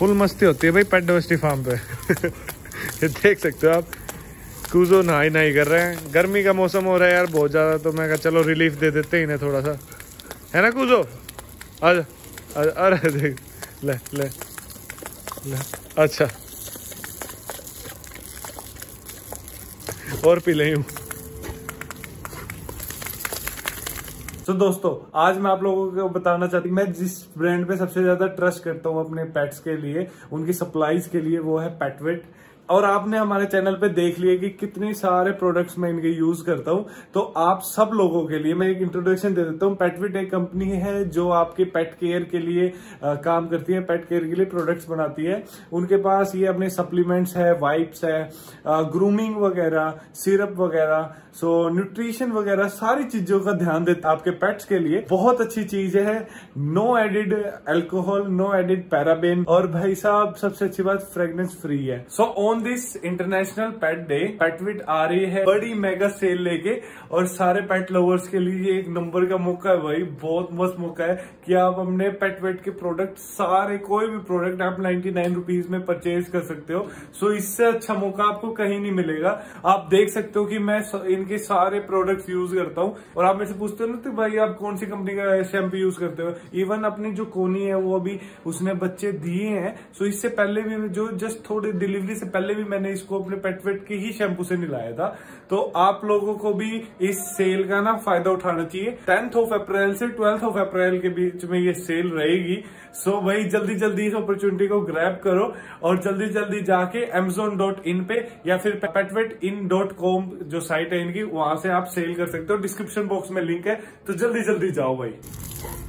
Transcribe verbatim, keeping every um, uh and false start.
Full मस्ती होती है भाई पेट डाइवर्सिटी फार्म पे। ये देख सकते हो आप, कूजो नहाई नहाई कर रहे हैं। गर्मी का मौसम हो रहा है यार बहुत ज़्यादा, तो मैं कहा चलो रिलीफ दे देते हैं इन्हें थोड़ा सा, है ना कूजो? अरे अरे देख, ले ले ले, अच्छा और पी लें। तो दोस्तों आज मैं आप लोगों को बताना चाहती हूँ, मैं जिस ब्रांड पे सबसे ज्यादा ट्रस्ट करता हूँ अपने पेट्स के लिए, उनकी सप्लाईज के लिए, वो है पेटवेट। और आपने हमारे चैनल पे देख लिया कि कितने सारे प्रोडक्ट्स मैं इनके यूज करता हूं। तो आप सब लोगों के लिए मैं एक इंट्रोडक्शन दे देता हूं। पेटवेट एक कंपनी है जो आपके पेट केयर के लिए आ, काम करती है, पेट केयर के लिए प्रोडक्ट्स बनाती है। उनके पास ये अपने सप्लीमेंट्स है, वाइप्स है, ग्रूमिंग वगैरह, सिरप वगैरह, सो न्यूट्रिशन वगैरह सारी चीजों का ध्यान देता है आपके पेट्स के लिए। बहुत अच्छी चीज है, no added alcohol, no added paraben, और भाई साहब सबसे अच्छी बात फ्रेग्रेंस फ्री है। So on this international pet day पेटवेट आ रही है बड़ी मेगा सेल लेके, और सारे पेट लवर्स के लिए एक नंबर का मौका है भाई, बहुत मस्त मौका है कि आप अपने पेटवेट के प्रोडक्ट सारे, कोई भी प्रोडक्ट आप नाइन्टी नाइन रुपीज में परचेज कर सकते हो। सो इससे अच्छा मौका आपको कहीं नहीं मिलेगा। आप देख सकते हो कि मैं इनके सारे प्रोडक्ट्स यूज करता हूँ, और आप मेरे से पूछते हो ना तो भाई आप कौन सी कंपनी का शैम्पू यूज करते हो। इवन अपनी जो कोनी है वो अभी उसने बच्चे दिए हैं, सो इससे पहले भी जो जस्ट थोड़ी डिलीवरी से पहले भी मैंने इसको अपने पेटवेट के ही शैम्पू से नहलाया था। तो आप लोगों को भी इस सेल का ना फायदा उठाना चाहिए। टेंथ ऑफ अप्रैल से ट्वेल्थ ऑफ अप्रैल के बीच में ये सेल रहेगी। सो भाई जल्दी जल्दी इस अपॉर्चुनिटी को ग्रैब करो, और जल्दी जल्दी जाके amazon डॉट इन पे या फिर पेटवेट इन डॉट कॉम जो साइट है इनकी, वहां से आप सेल कर सकते हो। डिस्क्रिप्शन बॉक्स में लिंक है, तो जल्दी जल्दी जाओ भाई।